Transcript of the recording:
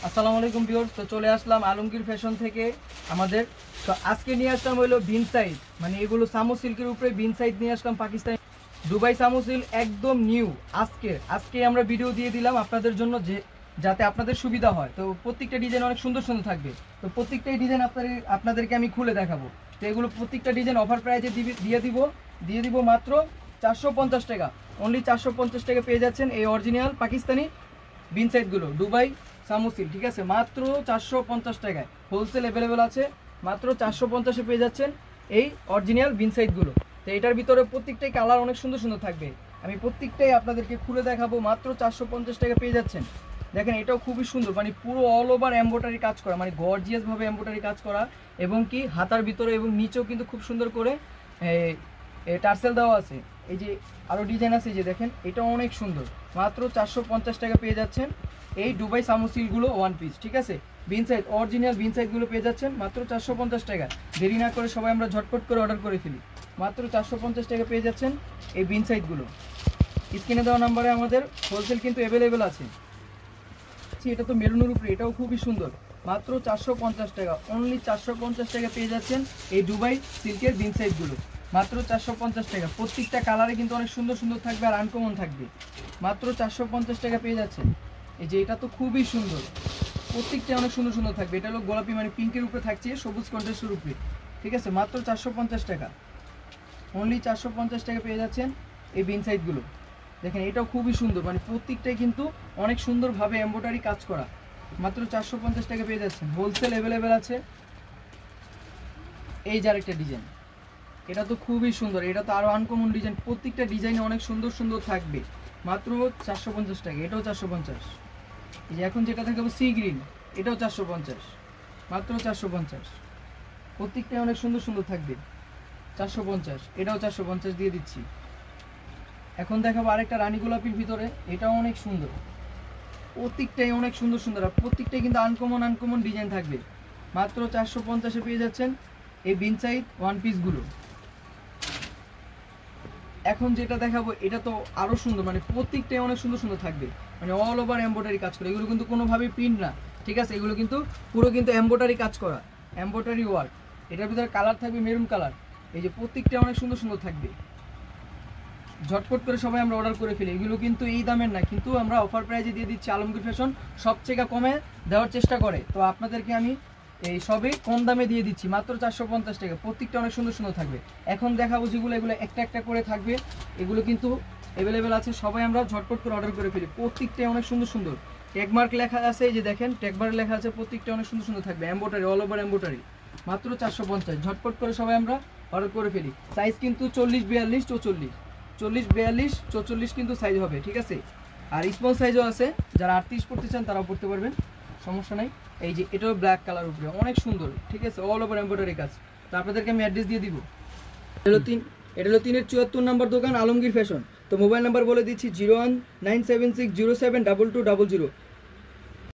আসসালামু আলাইকুম ভিউয়ার্স। তো চলে আসলাম আলমগীর ফ্যাশন থেকে। আমাদের তো আজকে নিয়ে আসলাম হলো বিন সাইজ, মানে এগুলো সামো সিল্কের উপরে বিন সাইজ নিয়ে আসলাম পাকিস্তানি দুবাই সামো সিল্ক, একদম নিউ। আজকে আমরা ভিডিও দিয়ে দিলাম আপনাদের জন্য, যে যাতে আপনাদের সুবিধা হয়। তো প্রত্যেকটা ডিজাইন অনেক সুন্দর সুন্দর থাকবে। তো প্রত্যেকটাই ডিজাইন আপনাদেরকে আমি খুলে দেখাবো। তো এগুলো প্রত্যেকটা ডিজাইন অফার প্রাইজে দিয়ে দিব মাত্র 450 টাকা। অনলি 450 টাকা পেয়ে যাচ্ছেন এই অরিজিনাল পাকিস্তানি বিন সাইজগুলো দুবাই সামুসিল, ঠিক আছে, মাত্র 450 টাকায় হোলসেল অ্যাভেলেবেল আছে। মাত্র 450-এ পেয়ে যাচ্ছেন এই অরিজিনাল বিন সাইজগুলো। তো এটার ভিতরে প্রত্যেকটাই কালার অনেক সুন্দর সুন্দর থাকবে। আমি প্রত্যেকটাই আপনাদেরকে খুলে দেখাবো। মাত্র 450 টাকা পেয়ে যাচ্ছেন। দেখেন এটাও খুবই সুন্দর, মানে পুরো অল ওভার এমব্রয়ডারি কাজ করা, মানে গর্জিয়াসভাবে এমব্রয়ডারি কাজ করা, এবং কি হাতার ভিতরে এবং নিচেও কিন্তু খুব সুন্দর করে টার্সেল দেওয়া আছে। এই যে আরও ডিজাইন আছে, যে দেখেন এটাও অনেক সুন্দর। মাত্র 450 টাকা পেয়ে যাচ্ছেন এই দুবাই সামুসিলগুলো ওয়ান পিস, ঠিক আছে। বিন সাইজ অরিজিনাল বিন সাইজগুলো পেয়ে যাচ্ছেন মাত্র 450 টাকা। দেরি না করে সবাই আমরা ঝটপট করে অর্ডার করে ফেলি। মাত্র 450 টাকা পেয়ে যাচ্ছেন এই বিন সাইজগুলো। স্ক্রিনে দেওয়া নাম্বারে আমাদের হোলসেল কিন্তু অ্যাভেলেবেল আছে। এটা তো মেরুনের উপরে, এটাও খুবই সুন্দর। মাত্র 450 টাকা, অনলি 450 টাকা পেয়ে যাচ্ছেন এই দুবাই সিল্কের বিন সাইজগুলো। মাত্র 450 টাকা। প্রত্যেকটা কালারে কিন্তু অনেক সুন্দর সুন্দর থাকবে আর আনকমন থাকবে। মাত্র 450 টাকা পেয়ে যাচ্ছেন। এই যে এটা তো খুবই সুন্দর, প্রত্যেকটা অনেক সুন্দর সুন্দর থাকবে। এটা হলো গোলাপি, মানে পিঙ্কের উপরে থাকছে, সবুজ কন্ট্রাস্টের উপরে, ঠিক আছে। মাত্র 450 টাকা, অনলি 450 টাকা পেয়ে যাচ্ছেন এই বিন সাইজগুলো। দেখেন এটাও খুবই সুন্দর, মানে প্রত্যেকটাই কিন্তু অনেক সুন্দরভাবে এমব্রয়ডারি কাজ করা। মাত্র 450 টাকা পেয়ে যাচ্ছেন। হোলসেল অ্যাভেলেবেল আছে। এই যে আরেকটা ডিজাইন, এটা তো খুবই সুন্দর, এটা তো আরও আনকমন ডিজাইন। প্রত্যেকটা ডিজাইনে অনেক সুন্দর সুন্দর থাকবে। মাত্র 450 টাকা, এটাও 450। এই যে এখন যেটা দেখাবো সি গ্রিন, এটাও 450, মাত্র 450। প্রত্যেকটাই অনেক সুন্দর সুন্দর থাকবে। 450, এটাও 450 দিয়ে দিচ্ছি। এখন দেখাবো আরেকটা রানী গোলাপির ভিতরে, এটাও অনেক সুন্দর। প্রত্যেকটাই অনেক সুন্দর সুন্দর, আর প্রত্যেকটাই কিন্তু আনকমন ডিজাইন থাকবে। মাত্র 450-এ পেয়ে যাচ্ছেন এই বিন সাইজ ওয়ান পিসগুলো। এখন যেটা দেখাবো এটা তো আরও সুন্দর, মানে প্রত্যেকটাই অনেক সুন্দর সুন্দর থাকবে, মানে অল ওভার এমব্রয়ডারি কাজ করে। এগুলো কিন্তু কোনোভাবেই প্রিন্ট না, ঠিক আছে। এগুলো কিন্তু পুরো কিন্তু এমব্রয়ডারি কাজ করা, এমব্রয়ডারি ওয়ার্ক। এটার ভিতরে কালার থাকবে মেরুন কালার। এই যে প্রত্যেকটা অনেক সুন্দর সুন্দর থাকবে। ঝটপট করে সবাই আমরা অর্ডার করে ফেলি। এগুলো কিন্তু এই দামের না, কিন্তু আমরা অফার প্রাইজে দিয়ে দিচ্ছি। আলমগীর ফ্যাশন সবচেয়ে কমে দেওয়ার চেষ্টা করে, তো আপনাদেরকে আমি এই সবই কম দামে দিয়ে দিচ্ছি মাত্র 450 টাকা। প্রত্যেকটা অনেক সুন্দর সুন্দর থাকবে। এখন দেখাবো যেগুলো, এগুলো একটা একটা করে থাকবে। এগুলো কিন্তু অ্যাভেলেবেল আছে, সবাই আমরা ঝটপট করে অর্ডার করে ফেলি। প্রত্যেকটাই অনেক সুন্দর সুন্দর ট্যাগমার্ক লেখা আছে, এই যে দেখেন ট্যাগমার্ক লেখা আছে। প্রত্যেকটা অনেক সুন্দর সুন্দর থাকবে, এমব্রয়ডারি অল ওভার এমব্রয়ডারি। মাত্র 450, ঝটপট করে সবাই আমরা অর্ডার করে ফেলি। সাইজ কিন্তু 40, 42, 44, 40, 42, 44 কিন্তু সাইজ হবে, ঠিক আছে। আর স্মল সাইজও আছে, যারা 38 পড়তে চান তারাও পড়তে পারবেন, সমস্যা নাই। এই যে এটাও ব্ল্যাক কালার উপরে অনেক সুন্দর, ঠিক আছে, অল ওভার এমব্রয়ডারি কাজ। তো আপনাদেরকে আমি অ্যাড্রেস দিয়ে দিব। এটা হলো 3-74 নম্বর দোকান আলমগীর ফ্যাশন। তো মোবাইল নাম্বার বলে দিচ্ছি 019760722200।